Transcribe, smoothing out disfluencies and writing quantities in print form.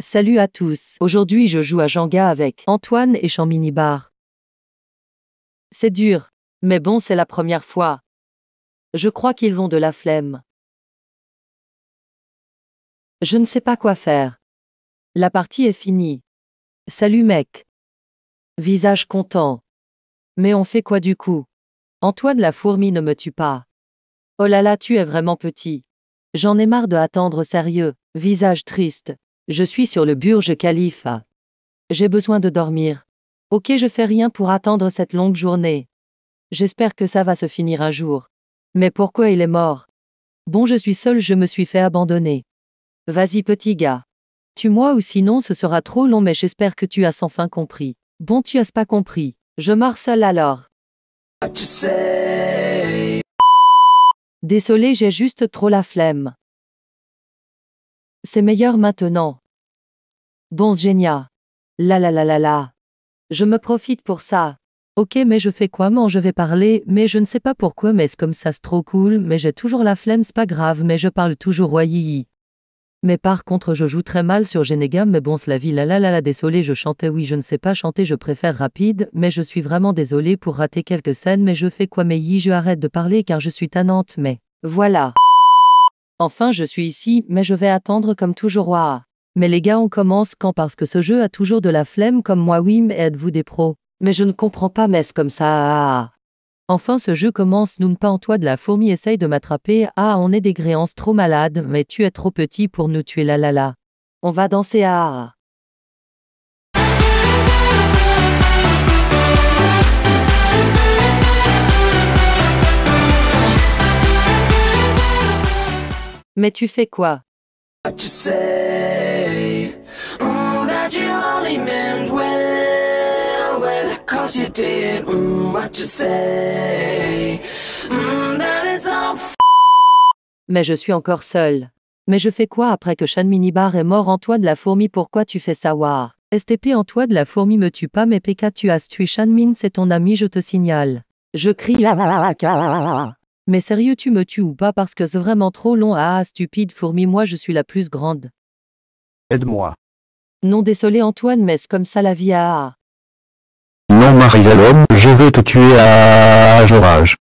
Salut à tous. Aujourd'hui je joue à Jenga avec Antoine et Champ Minibar. C'est dur. Mais bon, c'est la première fois. Je crois qu'ils ont de la flemme. Je ne sais pas quoi faire. La partie est finie. Salut mec. Visage content. Mais on fait quoi du coup? Antoine la fourmi ne me tue pas. Oh là là, tu es vraiment petit. J'en ai marre de attendre sérieux. Visage triste. Je suis sur le Burj Khalifa. J'ai besoin de dormir. Ok, je fais rien pour attendre cette longue journée. J'espère que ça va se finir un jour. Mais pourquoi il est mort? Bon, je suis seul, je me suis fait abandonner. Vas-y petit gars. Tue-moi ou sinon ce sera trop long, mais j'espère que tu as sans fin compris. Bon, tu as pas compris. Je meurs seul alors. Désolé, j'ai juste trop la flemme. C'est meilleur maintenant. Bon, génial. La la la la la. Je me profite pour ça. Ok, mais je fais quoi? Je vais parler, mais je ne sais pas pourquoi, mais c'est comme ça, c'est trop cool, mais j'ai toujours la flemme, c'est pas grave, mais je parle toujours wahihi. Mais par contre, je joue très mal sur Genega, mais bon, c'est la vie, la la la la, désolé, je chantais, oui, je ne sais pas chanter, je préfère rapide, mais je suis vraiment désolé pour rater quelques scènes, mais je fais quoi, mais je arrête de parler car je suis tannante, mais voilà. Enfin, je suis ici, mais je vais attendre comme toujours, waouh. Mais les gars, on commence quand? Parce que ce jeu a toujours de la flemme comme moi, oui, mais êtes-vous des pros? Mais je ne comprends pas, mais c'est comme ça. Enfin, ce jeu commence, nous ne pas en toi de la fourmi essaye de m'attraper. Ah, on est des gréances trop malades, mais tu es trop petit pour nous tuer, la la la. On va danser à. Mais tu fais quoi? What you say? That you only meant well, 'cause you did. What you say? That it's all Mais je suis encore seul. Mais je fais quoi après que Shan Minibar est mort? Antoine de la fourmi, pourquoi tu fais ça? Waouh. STP, Antoine de la fourmi me tue pas, mais PK, tu as tué Shan Min, c'est ton ami, je te signale. Je crie. Mais sérieux, tu me tues ou pas? Parce que c'est vraiment trop long. Ah, stupide fourmi, moi je suis la plus grande. Aide-moi. Non, désolé Antoine, mais c'est comme ça la vie. Ah. Non Marie-Zalom, je vais te tuer à Jorage.